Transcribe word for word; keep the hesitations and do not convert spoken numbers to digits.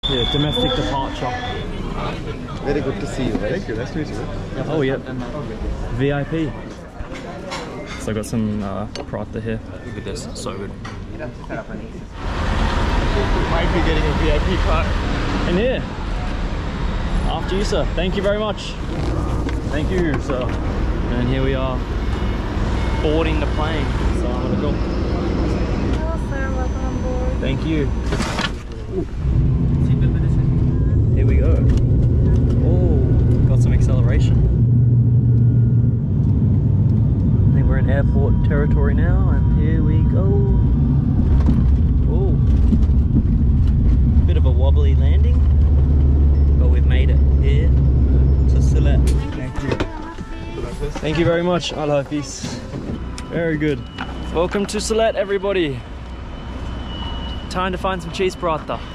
Yeah, domestic departure. Very good to see you. Right? Thank you. Nice to meet you. Oh, yeah. V I P. So I got some uh, prata here. Look at this, so good. Might be getting a V I P card. In here. After you, sir. Thank you very much. Thank you, sir. And here we are, boarding the plane. So I'm gonna go. Hello, sir. Welcome on board. Thank you. Here we go. Oh, got some acceleration. I think we're in airport territory now, and here we go. Oh, bit of a wobbly landing, but we've made it here to Sylhet. Thank you. Thank you very much. Allah Hafiz. Very good. Welcome to Sylhet, everybody. Time to find some cheese prata.